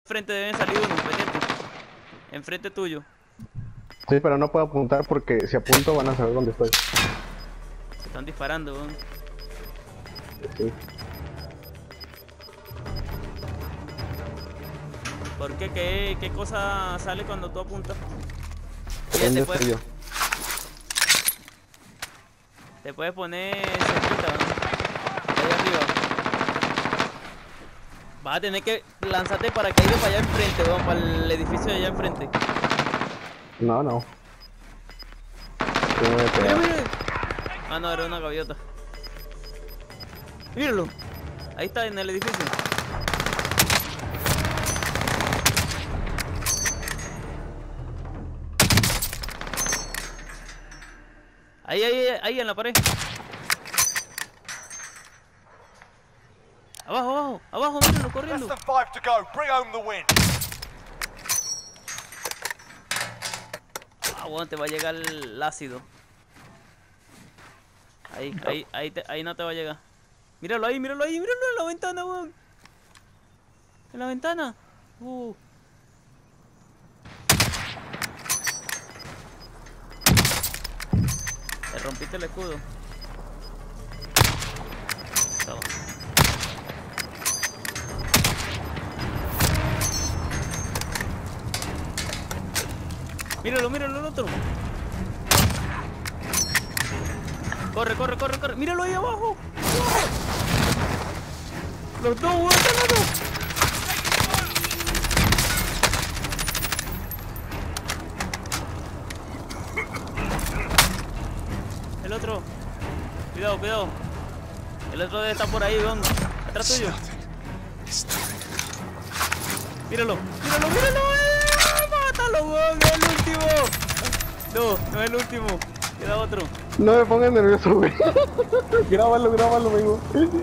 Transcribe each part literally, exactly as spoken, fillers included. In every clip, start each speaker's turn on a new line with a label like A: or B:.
A: Enfrente deben salir uno, pendiente. Enfrente tuyo.
B: Sí, pero no puedo apuntar porque si apunto van a saber dónde estoy.
A: Se están disparando, weón.
B: Sí.
A: ¿Por qué? ¿Qué, qué cosa sale cuando tú apuntas?
B: ¿Dónde
A: te, puedes,
B: estoy yo?
A: te puedes poner cerquita, ¿no? Ahí arriba. Vas a tener que lanzarte para que para allá enfrente, weón, para el edificio de allá enfrente.
B: No, no. Yo me voy a
A: Mira,
B: pegar.
A: mira. Ah, no, era una gaviota. Míralo. Ahí está, en el edificio. Ahí, ahí, ahí en la pared. Abajo, abajo, abajo, míralo, corriendo.
C: Less than five to go. Bring home the win.
A: Ah, bueno, te va a llegar el ácido. Ahí, ahí, ahí, te, ahí no te va a llegar. Míralo ahí, míralo ahí, míralo en la ventana, weón. En la ventana. Uh. Te rompiste el escudo. Toma. Míralo, míralo el otro. Corre, corre, corre, corre. Míralo ahí abajo. Los dos, weón, están los dos. El otro. Cuidado, cuidado. El otro debe estar por ahí, weón. Atrás tuyo. Míralo, míralo, míralo. ¡Eh! ¡Mátalo, weón! ¡Es el último! No, no es el último. Queda otro.
B: No me pongas nervioso, güey. Grábalo, grábalo, amigo.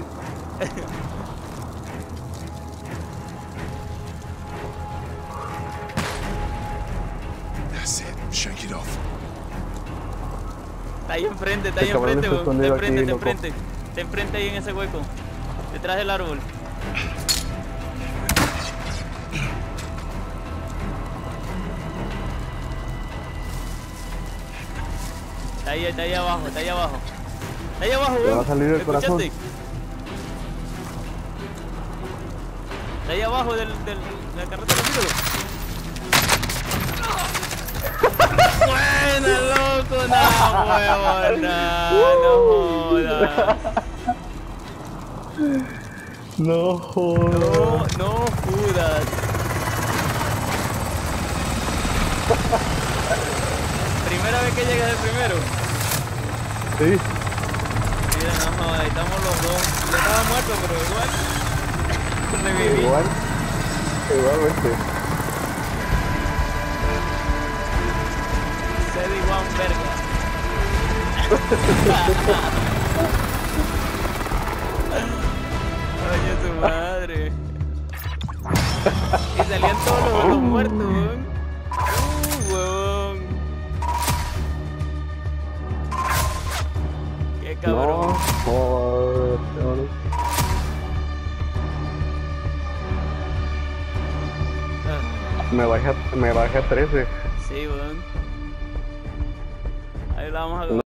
C: That's it. Shake it off.
A: Está ahí enfrente, está ahí
B: Este cabrón
A: enfrente,
B: está
A: weón. Está
B: escondido
A: enfrente,
B: aquí,
A: está
B: loco.
A: enfrente. Está enfrente ahí en ese hueco. Detrás del árbol. Está ahí, está ahí abajo, está ahí abajo. Está ahí abajo,
B: Te
A: weón.
B: va a salir el
A: ¿Me escuchaste?
B: corazón.
A: Está ahí abajo del, del, de la carretera, míralo. Buena, loco, no, huevón, no, no jodas.
B: No jodas.
A: No, no jodas. Primera vez que llegas de primero.
B: Sí.
A: Mira, no jodas, ahí estamos los dos. Yo estaba muerto, pero igual. Reviví.
B: Igual. Igualmente.
A: Cedi Juan Verga. Oye, tu madre. Y salían todos los, los muertos, weón. Uh, weón. Qué cabrón.
B: No jodas.
A: Ah,
B: Me bajé, a- me bajé a trece.
A: sí, weón. Ahí la vamos a